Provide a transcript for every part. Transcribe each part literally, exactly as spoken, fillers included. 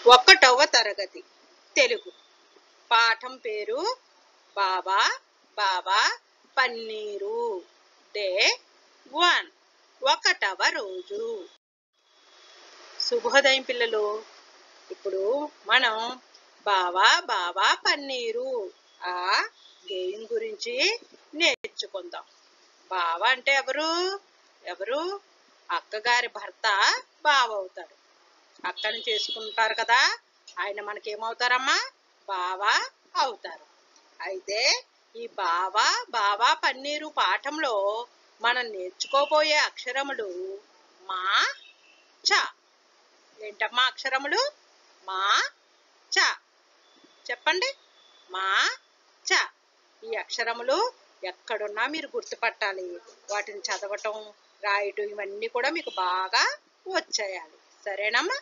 ఒకటవ తరగతి తెలుగు పాఠం పేరు బాబా బాబా పన్నీరు. డే వన్, ఒకటవ రోజు. శుభోదయం పిల్లలు. ఇప్పుడు మనం బాబా బాబా పన్నీరు ఆ గేయం గురించి నేర్చుకుందాం. బావ అంటే ఎవరు ఎవరు అక్కగారి భర్త బావ అవుతాడు. అక్కని చేసుకుంటారు కదా, ఆయన మనకేమవుతారమ్మా? బావ అవుతారు. అయితే ఈ బావ బాబా పన్నీరు పాఠంలో మనం నేర్చుకోబోయే అక్షరములు మా చ. ఏంటమ్మా అక్షరములు? మా చ. చెప్పండి. మా చ. ఈ అక్షరములు ఎక్కడున్నా మీరు గుర్తుపట్టాలి. వాటిని చదవటం, రాయటం ఇవన్నీ కూడా మీకు బాగా వచ్చేయాలి. సరేనమ్మా?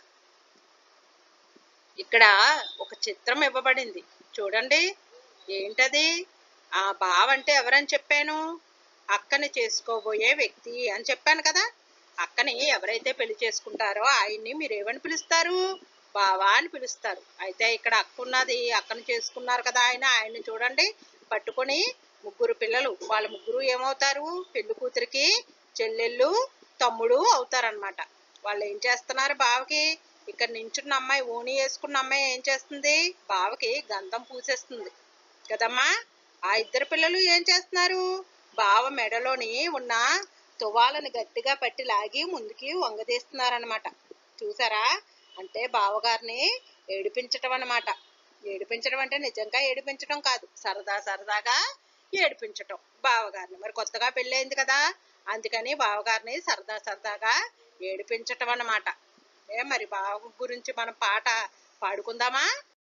ఇక్కడ ఒక చిత్రం ఇవ్వబడింది చూడండి. ఏంటది? ఆ బావ అంటే ఎవరని చెప్పాను? అక్కని చేసుకోబోయే వ్యక్తి అని చెప్పాను కదా. అక్కని ఎవరైతే పెళ్లి చేసుకుంటారో ఆయన్ని మీరు ఏమని పిలుస్తారు? బావా అని పిలుస్తారు. అయితే ఇక్కడ అక్క ఉన్నది, అక్కని చేసుకున్నారు కదా ఆయన. ఆయన్ని చూడండి పట్టుకొని ముగ్గురు పిల్లలు, వాళ్ళ ముగ్గురు ఏమవుతారు? పెళ్లి కూతురికి చెల్లెళ్ళు, తమ్ముడు అవుతారనమాట. వాళ్ళు ఏం చేస్తున్నారు? బావకి ఇక్కడ నించున్న అమ్మాయి, ఓణి వేసుకున్న అమ్మాయి ఏం చేస్తుంది? బావకి గంధం పూసేస్తుంది కదమ్మా. ఆ ఇద్దరు పిల్లలు ఏం చేస్తున్నారు? బావ మెడలోని ఉన్న తువాలని గట్టిగా పట్టి లాగి ముందుకి వంగదీస్తున్నారనమాట. చూసారా? అంటే బావగారిని ఏడిపించటం అన్నమాట. ఏడిపించడం అంటే నిజంగా ఏడిపించడం కాదు, సరదా సరదాగా ఏడిపించటం బావగారిని. మరి కొత్తగా పెళ్ళయింది కదా, అందుకని బావగారిని సరదా సరదాగా ఏడిపించటం అన్నమాట. ఏ మరి బావ గురించి మనం పాట పాడుకుందామా?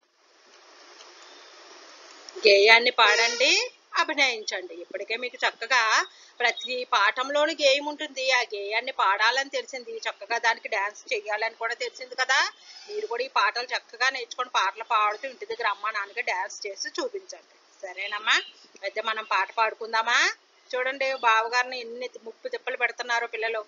గేయాన్ని పాడండి, అభినయించండి. ఇప్పటికే మీకు చక్కగా ప్రతి పాఠంలోని గేయం ఉంటుంది. ఆ గేయాన్ని పాడాలని తెలిసింది, చక్కగా దానికి డాన్స్ చెయ్యాలని కూడా తెలిసింది కదా. మీరు కూడా ఈ పాటలు చక్కగా నేర్చుకొని పాటలు పాడుతూ ఇంటి దగ్గర అమ్మ నాన్నకి డాన్స్ చేసి చూపించండి. సరేనమ్మా? అయితే మనం పాట పాడుకుందామా? చూడండి బావగారిని ఎన్ని ముప్పు తిప్పలు పెడుతున్నారో పిల్లలు.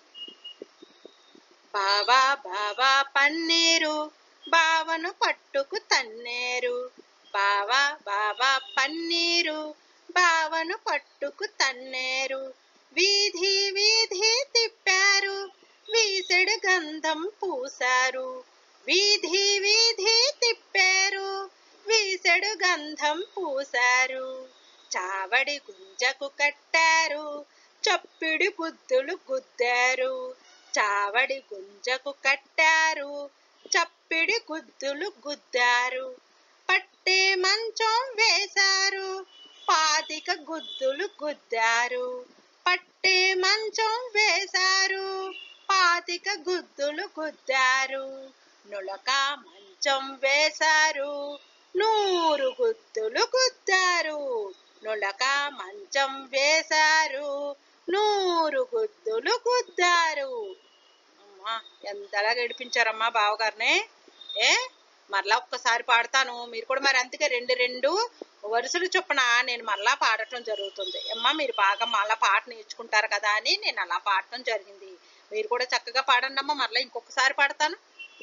బావా బావా పన్నీరు బావను పట్టుకు తన్నేరు. బావా బావా పన్నీరు బావను పట్టుకు తన్నేరు. వీధి వీధి తిప్పారు, వీసెడు గంధం పూసారు. వీధి వీధి తిప్పారు, వీసెడు గంధం పూసారు. చావడి గుంజకు కట్టారు, చప్పిడి గుద్దులు గుద్దారు. చావడి గుంజకు కట్టారు, చప్పిడి గుద్దులు గుద్దారు. పట్టే మంచం వేశారు, పాతిక గుద్దులు గుద్దారు. పట్టే మంచం వేశారు, పాతిక గుద్దులు గుద్దారు. నులక మంచం వేశారు, నూరు గుద్దులు గుద్దారు. నులక మంచం వేశారు, నూరు గుద్దులు గుద్దారు. అమ్మా ఎంతలా గడిపించారమ్మా బావగారిని. ఏ మరలా ఒక్కసారి పాడతాను, మీరు కూడా మరి అందుకే రెండు రెండు వరుసలు చొప్పున నేను మళ్ళా పాడటం జరుగుతుంది. అమ్మా మీరు బాగా మళ్ళా పాట నేర్చుకుంటారు కదా అని నేను అలా పాడటం జరిగింది. మీరు కూడా చక్కగా పాడండి అమ్మా. మరలా ఇంకొకసారి పాడతాను.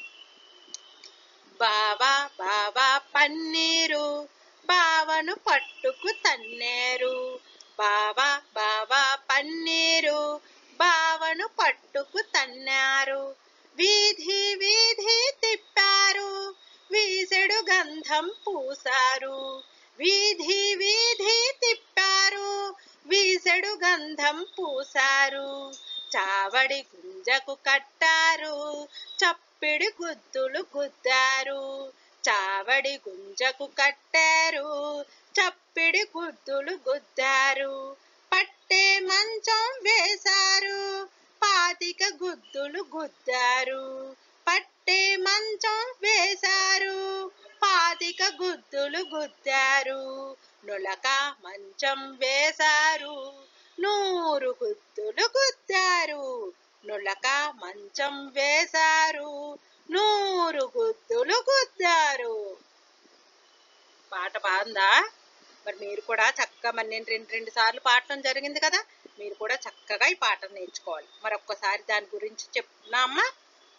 బావా బావా పన్నీరు బావను పట్టుకు తన్నేరు. బావా బావా పన్నీరు బావను పట్టుకు తన్నారు. వీధి వీధి తిప్పారు, వీసెడు గంధం పూసారు. వీధి వీధి తిప్పారు, వీసెడు గంధం పూసారు. చావడి గుంజకు కట్టారు, చప్పిడి గుద్దులు గుద్దారు. చావడి గుంజకు కట్టారు, చప్పిడి గుద్దులు గుద్దారు. పట్టే మంచం వేశారు, పాతిక గుద్దులు గుద్దారు. పట్టే మంచం వేశారు, పాతిక గుద్దులు గుద్దారు. నులక మంచం వేశారు, నూరు గుద్దులు గుద్దారు. నులక మంచం వేశారు, నూరు గుద్దులు గుద్దారు. పాట బాగుందా? మరి మీరు కూడా చక్కగా, మరి నేను రెండు రెండు సార్లు పాడటం జరిగింది కదా, మీరు కూడా చక్కగా ఈ పాటను నేర్చుకోవాలి. మరి ఒక్కసారి దాని గురించి చెప్తున్నా అమ్మా.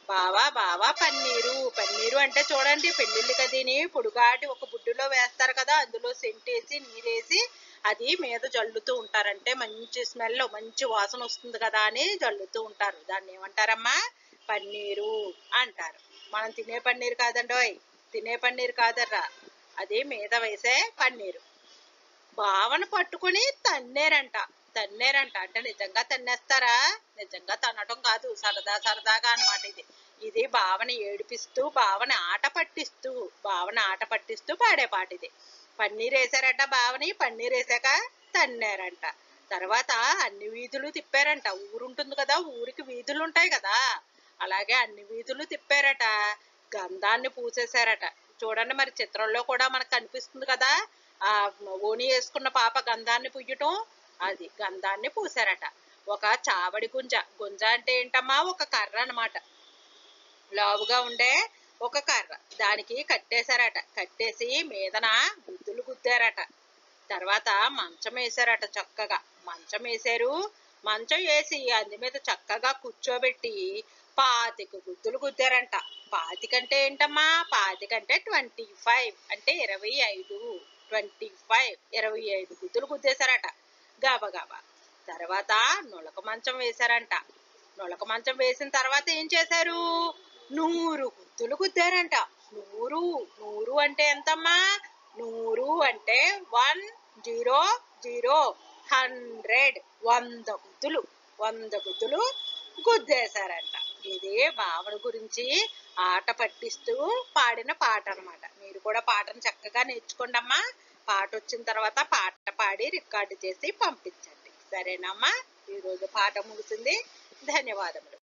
బావా బావా పన్నీరు. పన్నీరు అంటే చూడండి, పెళ్ళిళ్ళకి అదిని పొడుగాటి ఒక బుడ్డులో వేస్తారు కదా, అందులో సెంటేసి నీరేసి అది మీద జల్లుతూ ఉంటారంటే మంచి స్మెల్, మంచి వాసన వస్తుంది కదా అని జల్లుతూ ఉంటారు. దాన్ని ఏమంటారమ్మా? పన్నీరు అంటారు. మనం తినే పన్నీరు కాదండోయ్, తినే పన్నీరు కాదర్రా, అది మీద వేసే పన్నీరు. బావను పట్టుకుని తన్నేరంట. తన్నేరంట అంటే నిజంగా తన్నేస్తారా? నిజంగా తన్నటం కాదు, సరదా సరదాగా అనమాట ఇది. ఇది బావని ఏడిపిస్తూ, బావని ఆట పట్టిస్తూ, బావని ఆట పట్టిస్తూ పాడే పాట ఇది. పన్నీర్ వేసారట బావని, పన్నీర్ వేసాక తన్నారంట. తర్వాత అన్ని వీధులు తిప్పారంట. ఊరుంటుంది కదా, ఊరికి వీధులు ఉంటాయి కదా, అలాగే అన్ని వీధులు తిప్పారట. గంధాన్ని పూసేశారట. చూడండి మరి చిత్రంలో కూడా మనకు కనిపిస్తుంది కదా, ఆ ఓణి వేసుకున్న పాప గంధాన్ని పుయ్యటం, అది గంధాన్ని పూసారట. ఒక చావడి గుంజ, గుంజ అంటే ఏంటమ్మా? ఒక కర్ర అనమాట, లావుగా ఉండే ఒక కర్ర, దానికి కట్టేశారట. కట్టేసి మీదన గుద్దులు గుద్దారట. తర్వాత మంచం వేసారట. చక్కగా మంచం వేసారు. మంచం వేసి అందు మీద చక్కగా కూర్చోబెట్టి పాతిక గుద్దులు గుద్దారంట. పాతికంటే ఏంటమ్మా? పాతికంటే ట్వంటీ ఫైవ్ అంటే ఇరవై ఐదు. ట్వంటీ ఫైవ్ ఇరవై ఐదు గుద్దులు గుద్దేశారట గాబగాబా. తర్వాత నులక మంచం వేశారంట. నులక మంచం వేసిన తర్వాత ఏం చేశారు? నూరు గుద్దులు గుద్దారంట. నూరు నూరు అంటే ఎంతమ్మా? నూరు అంటే వన్ జీరో జీరో హండ్రెడ్, వంద గుద్దులు, వంద గుద్దులు గుద్దేశారంట. ఇదే భావన గురించి ఆట పట్టిస్తూ పాడిన పాట అనమాట. మీరు కూడా పాటను చక్కగా నేర్చుకోండి అమ్మా. పాట వచ్చిన తర్వాత పాట పాడి రికార్డు చేసి పంపించండి, సరేనమ్మా? ఈరోజు పాట ముగిసింది. ధన్యవాదములు.